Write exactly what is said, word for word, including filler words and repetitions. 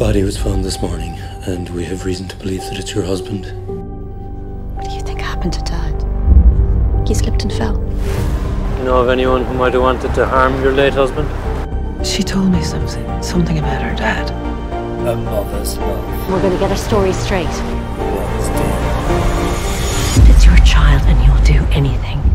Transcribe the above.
body was found this morning, and we have reason to believe that it's your husband. What do you think happened to Dad? He slipped and fell. You know of anyone who might have wanted to harm your late husband? She told me something, something about her dad. A mother's love. We're going to get our story straight. Was dead. It's your child and you'll do anything.